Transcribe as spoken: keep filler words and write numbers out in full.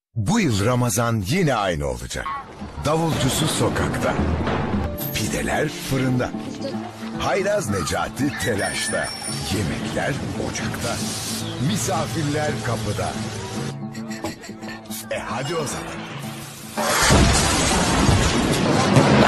Bu yıl Ramazan yine aynı olacak. Davulcusu sokakta. Pideler fırında. Hayraz Necati telaşta. Yemekler ocakta. Misafirler kapıda. E hadi o zaman.